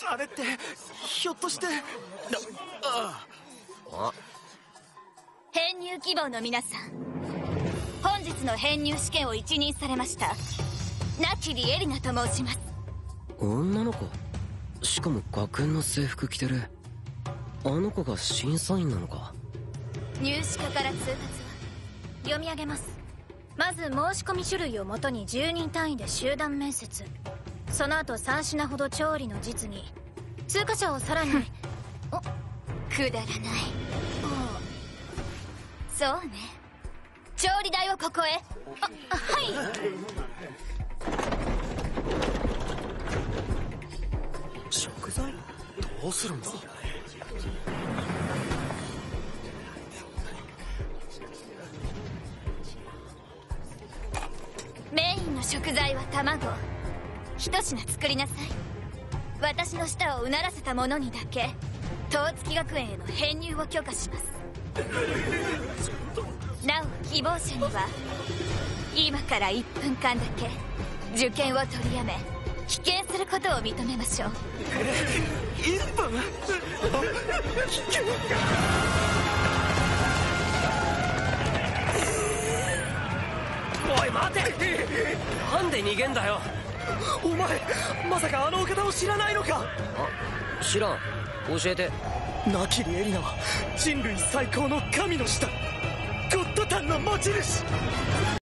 あれってひょっとして編入希望の皆さん、本日の編入試験を一任されましたナキリエリナと申します。 女の子、しかも学園の制服着てる。あの子が審査員なのか。 入試課から通達は読み上げます。まず申し込み種類をもとに10人単位で集団面接、その後3品ほど調理の実技、通過者をさらにお、くだらない。そうね、調理台をここへ。はい。 食材どうするんだ。 メインの食材は卵、一品作りなさい。私の舌をうならせた者にだけ東月学園への編入を許可します。なお希望者には今から1分間だけ受験を取りやめ棄権することを認めましょう。 1分？棄権？ おい待て、なんで逃げんだよ。 お前まさかあのお方を知らないのか。 知らん、教えて。 ナキリエリナは人類最高の神の舌、ゴッドタンの持ち主。